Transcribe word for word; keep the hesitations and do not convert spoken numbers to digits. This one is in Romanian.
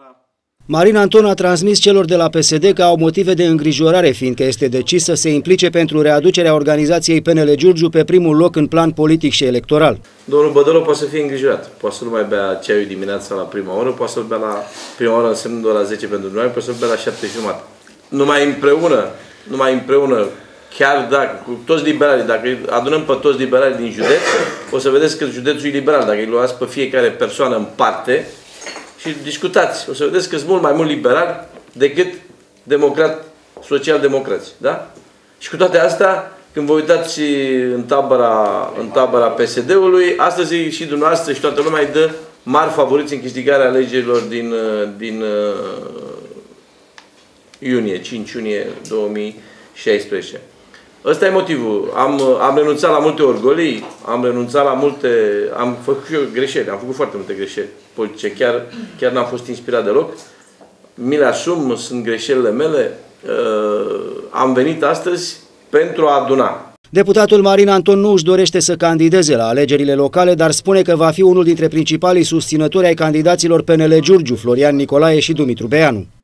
Marin Anton a transmis celor de la P S D că au motive de îngrijorare, fiindcă este decis să se implice pentru readucerea organizației P N L Giurgiu pe primul loc în plan politic și electoral. Domnul Bădălău poate să fie îngrijorat. Poate să nu mai bea ceaiul dimineața la prima oră, poate să-l bea la prima oră însemnând ora zece pentru noi, poate să-l bea la șapte jumate. Numai împreună, numai împreună, chiar dacă, cu toți liberalii, dacă adunăm pe toți liberalii din județ, o să vedeți că județul e liberal. Dacă îi luați pe fiecare persoană în parte și discutați, o să vedeți că sunt mult mai mult liberali decât democrat, social-democrați. Da? Și cu toate astea, când vă uitați în tabăra, în tabăra P S D-ului, astăzi și dumneavoastră și toată lumea îi dă mari favoriți în câștigarea alegerilor din, din uh, iunie, cinci iunie două mii șaisprezece. Ăsta e motivul. Am, am renunțat la multe orgolii, am renunțat la multe... Am făcut și eu greșeli, am făcut foarte multe greșeli politice. Chiar, chiar n-am fost inspirat deloc. Mi le asum, sunt greșelile mele. Uh, am venit astăzi pentru a aduna. Deputatul Marin Anton nu își dorește să candideze la alegerile locale, dar spune că va fi unul dintre principalii susținători ai candidaților P N L Giurgiu, Florian Nicolae și Dumitru Beanu.